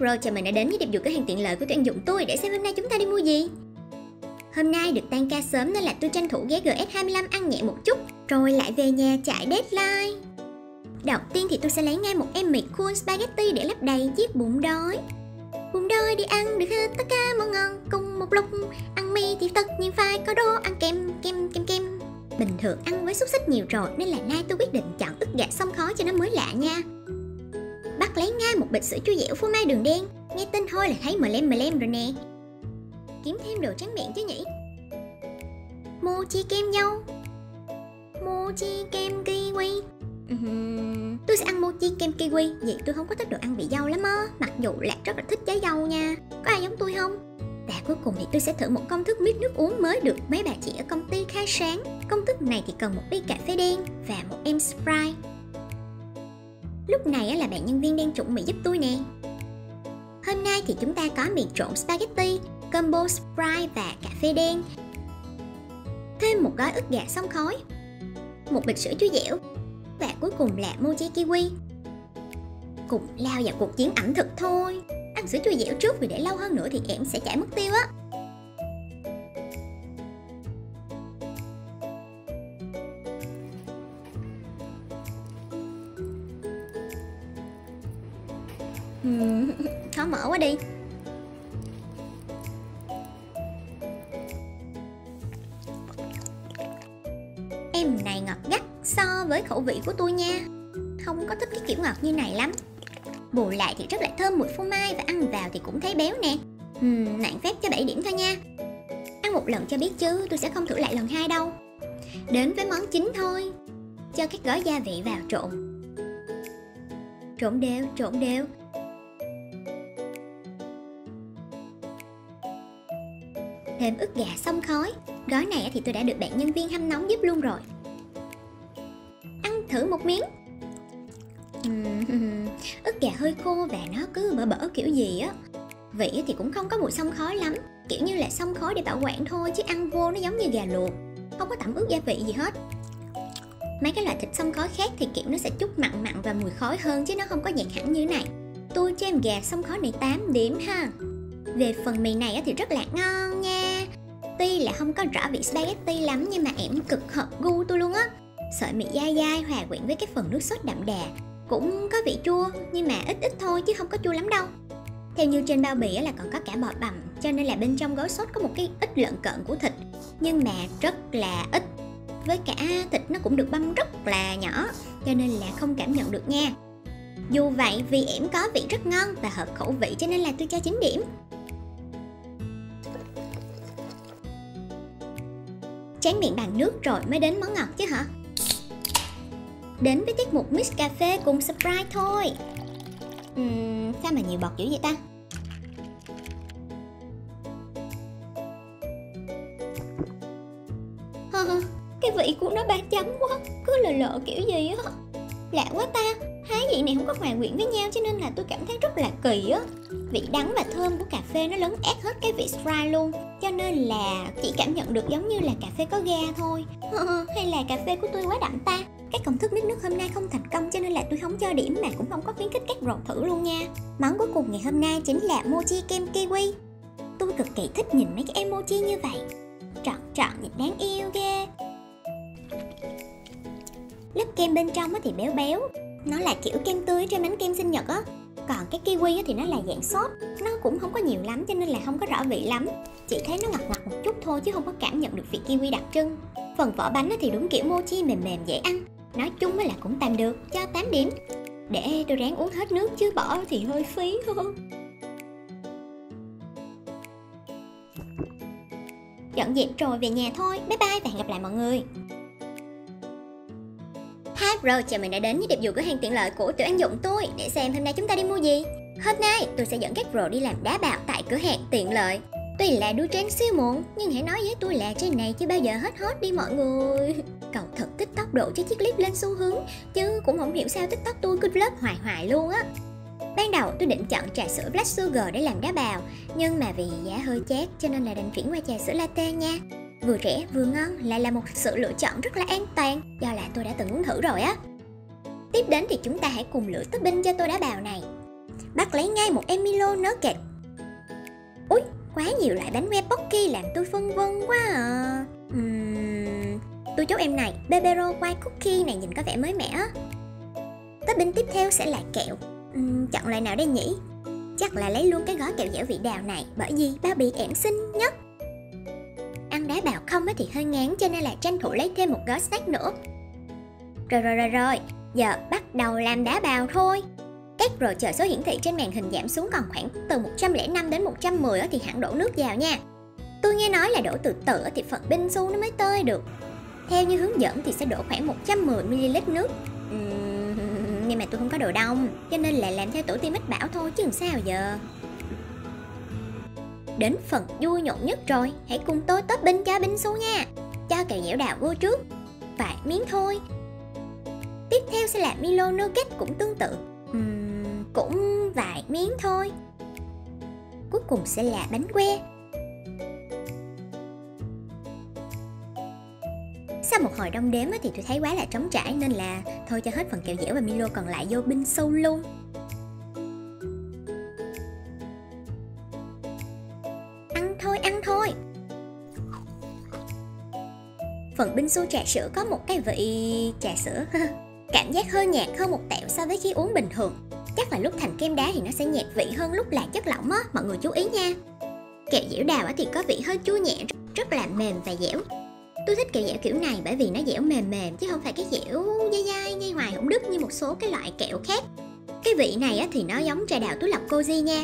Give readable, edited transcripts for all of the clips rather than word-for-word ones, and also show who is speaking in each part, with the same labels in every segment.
Speaker 1: Rồi, chào mừng đã đến với điệp vụ cửa hàng tiện lợi của tuyển dụng tôi để xem hôm nay chúng ta đi mua gì. Hôm nay được tan ca sớm nên là tôi tranh thủ ghé GS25 ăn nhẹ một chút, rồi lại về nhà chạy deadline. Đầu tiên thì tôi sẽ lấy ngay một em mì cool spaghetti để lấp đầy chiếc bụng đói. Bụng đói đi ăn được hết tất cả món ngon cùng một lúc. Ăn mì thì tất nhiên phải có đồ ăn kem. Bình thường ăn với xúc xích nhiều rồi nên là nay tôi quyết định chọn ức gà xông khói cho nó mới lạ nha. Bắt lấy ngay một bịch sữa chua dẻo phô mai đường đen, nghe tên thôi là thấy mờ lem rồi nè. Kiếm thêm đồ tráng miệng chứ nhỉ. Mochi kem dâu, mochi kem kiwi. Tôi sẽ ăn mochi kem kiwi vì tôi không có thích đồ ăn vị dâu lắm á, mặc dù là rất là thích trái dâu nha. Có ai giống tôi không? Và cuối cùng thì tôi sẽ thử một công thức mix nước uống mới được mấy bà chị ở công ty khai sáng. Công thức này thì cần một ly cà phê đen và một em Sprite. Lúc này là bạn nhân viên đang trụng mì giúp tôi nè. Hôm nay thì chúng ta có mì trộn spaghetti, combo Sprite và cà phê đen, thêm một gói ức gà xông khói, một bịch sữa chua dẻo và cuối cùng là mochi kiwi. Cùng lao vào cuộc chiến ẩm thực thôi. Ăn sữa chua dẻo trước vì để lâu hơn nữa thì em sẽ chảy mất tiêu á. Khó mở quá đi. Em này ngọt gắt so với khẩu vị của tôi nha. Không có thích cái kiểu ngọt như này lắm. Bù lại thì rất là thơm mùi phô mai và ăn vào thì cũng thấy béo nè. Nạn phép cho 7 điểm thôi nha. Ăn một lần cho biết chứ tôi sẽ không thử lại lần 2 đâu. Đến với món chính thôi. Cho các gói gia vị vào trộn. Trộn đều. Thêm ức gà xông khói. Gói này thì tôi đã được bạn nhân viên hâm nóng giúp luôn rồi. Ăn thử một miếng. Ức gà hơi khô và nó cứ bở kiểu gì á. Vị thì cũng không có mùi xông khói lắm, kiểu như là xông khói để bảo quản thôi, chứ ăn vô nó giống như gà luộc, không có tẩm ướp gia vị gì hết. Mấy cái loại thịt xông khói khác thì kiểu nó sẽ chút mặn và mùi khói hơn, chứ nó không có dạng hẳn như thế này. Tôi cho em gà xông khói này 8 điểm ha. Về phần mì này thì rất là ngon nha. Tuy là không có rõ vị spaghetti lắm nhưng mà em cực hợp gu tôi luôn á. Sợi mì dai hòa quyện với cái phần nước sốt đậm đà. Cũng có vị chua nhưng mà ít thôi chứ không có chua lắm đâu. Theo như trên bao bì là còn có cả bò bằm, cho nên là bên trong gói sốt có một cái ít lợn cợn của thịt, nhưng mà rất là ít. Với cả thịt nó cũng được băm rất là nhỏ, cho nên là không cảm nhận được nha. Dù vậy vì em có vị rất ngon và hợp khẩu vị cho nên là tôi cho 9 điểm. Tráng miệng bằng nước rồi mới đến món ngọt chứ hả? Đến với tiết mục mix cà phê cùng Sprite thôi. Sao mà nhiều bọt dữ vậy ta? Cái vị của nó ba chấm quá, cứ lợ kiểu gì á. Lạ quá ta, hai vị này không có hòa quyện với nhau cho nên là tôi cảm thấy rất là kỳ á. Vị đắng và thơm của cà phê nó lấn át hết cái vị Sprite luôn, cho nên là chỉ cảm nhận được giống như là cà phê có ga thôi. Hay là cà phê của tôi quá đậm ta? Cái công thức mix nước hôm nay không thành công cho nên là tôi không cho điểm mà cũng không có khuyến khích các rồ thử luôn nha. Món cuối cùng ngày hôm nay chính là mochi kem kiwi. Tôi cực kỳ thích nhìn mấy cái emoji như vậy. Trọn nhìn đáng yêu ghê. Lớp kem bên trong thì béo. Nó là kiểu kem tươi trên bánh kem sinh nhật á. Còn cái kiwi thì nó là dạng sốt. Nó cũng không có nhiều lắm cho nên là không có rõ vị lắm. Chỉ thấy nó ngọt một chút thôi chứ không có cảm nhận được vị kiwi đặc trưng. Phần vỏ bánh thì đúng kiểu mochi mềm dễ ăn. Nói chung là cũng tạm được, cho 8 điểm. Để tôi ráng uống hết nước chứ bỏ thì hơi phí thôi. Dọn dẹp rồi về nhà thôi. Bye bye và hẹn gặp lại mọi người. Hi bro, chào mừng đã đến với điệp vụ cửa hàng tiện lợi của tuyển dụng tôi để xem hôm nay chúng ta đi mua gì. Hôm nay tôi sẽ dẫn các bro đi làm đá bào tại cửa hàng tiện lợi. Tuy là đu trend siêu muộn nhưng hãy nói với tôi là trên này chưa bao giờ hết hot đi mọi người. Cầu thật tích tốc độ cho chiếc clip lên xu hướng, chứ cũng không hiểu sao TikTok tôi cứ flop hoài luôn á. Ban đầu tôi định chọn trà sữa Black Sugar để làm đá bào, nhưng mà vì giá hơi chát cho nên là đành chuyển qua trà sữa latte nha. Vừa rẻ vừa ngon, lại là một sự lựa chọn rất là an toàn, do là tôi đã từng uống thử rồi á. Tiếp đến thì chúng ta hãy cùng lựa topping cho tô đá bào này. bắt lấy ngay một Emilo Nugget. Úi, quá nhiều loại bánh que Pocky làm tôi phân vân quá à. Tôi chốt em này, Bebero White Cookie này nhìn có vẻ mới mẻ á. Topping tiếp theo sẽ là kẹo. Chọn loại nào đây nhỉ? Chắc là lấy luôn cái gói kẹo dẻo vị đào này, bởi vì bao bì ẻm xinh nhất. Ăn đá bào không thì hơi ngán, cho nên là tranh thủ lấy thêm một gói snack nữa. Rồi, giờ bắt đầu làm đá bào thôi. Các rồi chờ số hiển thị trên màn hình giảm xuống còn khoảng từ 105 đến 110 thì hẳn đổ nước vào nha. Tôi nghe nói là đổ từ từ thì phần bingsu nó mới tơi được. Theo như hướng dẫn thì sẽ đổ khoảng 110ml nước. Nhưng mà tôi không có đồ đông, cho nên là làm theo tổ tiên mách bảo thôi chứ làm sao giờ. Đến phần vui nhộn nhất rồi, hãy cùng tôi topping cho bingsu nha. Cho kẹo dẻo đào vô trước, vài miếng thôi. Tiếp theo sẽ là Milo Nugget cũng tương tự, cũng vài miếng thôi. Cuối cùng sẽ là bánh que. Sau một hồi đong đếm thì tôi thấy quá là trống trải, nên là thôi cho hết phần kẹo dẻo và Milo còn lại vô bingsu luôn. Ăn thôi. Phần bingsu trà sữa có một cái vị trà sữa cảm giác hơi nhạt hơn một tẹo so với khi uống bình thường. Chắc là lúc thành kem đá thì nó sẽ nhạt vị hơn lúc là chất lỏng á, mọi người chú ý nha. Kẹo dẻo đào thì có vị hơi chua nhẹ, rất là mềm và dẻo. Tôi thích kẹo dẻo kiểu này bởi vì nó dẻo mềm chứ không phải cái dẻo dai dai nhai hoài không đứt như một số cái loại kẹo khác. Cái vị này thì nó giống trà đào túi lọc Koji nha.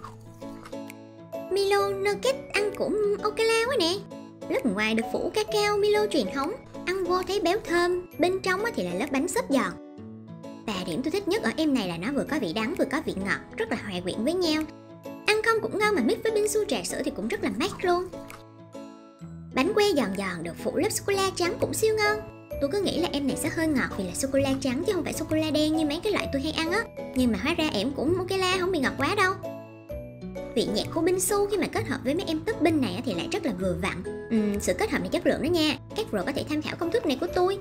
Speaker 1: Milo Nugget ăn cũng ok la quá nè. Lớp ngoài được phủ cacao Milo truyền thống, ăn vô thấy béo thơm, bên trong thì là lớp bánh xốp giòn. Và điểm tôi thích nhất ở em này là nó vừa có vị đắng vừa có vị ngọt, rất là hòa quyện với nhau. Ăn không cũng ngon mà mix với bingsu trà sữa thì cũng rất là mát luôn. Bánh que giòn giòn được phủ lớp sô-cô-la trắng cũng siêu ngon. Tôi cứ nghĩ là em này sẽ hơi ngọt vì là sô-cô-la trắng chứ không phải sô-cô-la đen như mấy cái loại tôi hay ăn á. Nhưng mà hóa ra em cũng ok la, không bị ngọt quá đâu. Vị nhạt của bingsu khi mà kết hợp với mấy em topping này thì lại rất là vừa vặn. Sự kết hợp này chất lượng đó nha. Các bro có thể tham khảo công thức này của tôi.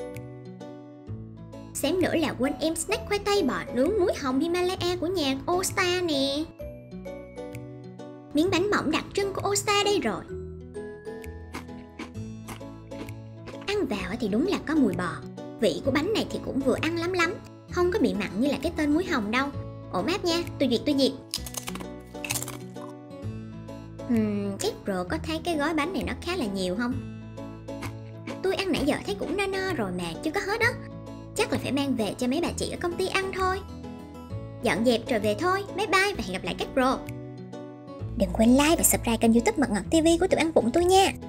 Speaker 1: Xém nữa là quên em snack khoai tây bò nướng muối hồng Himalaya của nhà All Star nè. Miếng bánh mỏng đặc trưng của All Star đây rồi. Ăn vào thì đúng là có mùi bò. Vị của bánh này thì cũng vừa ăn lắm, không có bị mặn như là cái tên muối hồng đâu. Ổn áp nha, tôi duyệt. Các bro có thấy cái gói bánh này nó khá là nhiều không? Tôi ăn nãy giờ thấy cũng no rồi mà chưa có hết á. Chắc là phải mang về cho mấy bà chị ở công ty ăn thôi. Dọn dẹp rồi về thôi. Bye bye và hẹn gặp lại các bro. Đừng quên like và subscribe kênh YouTube Mật Ngọt TV của tụi ăn vụng tôi nha.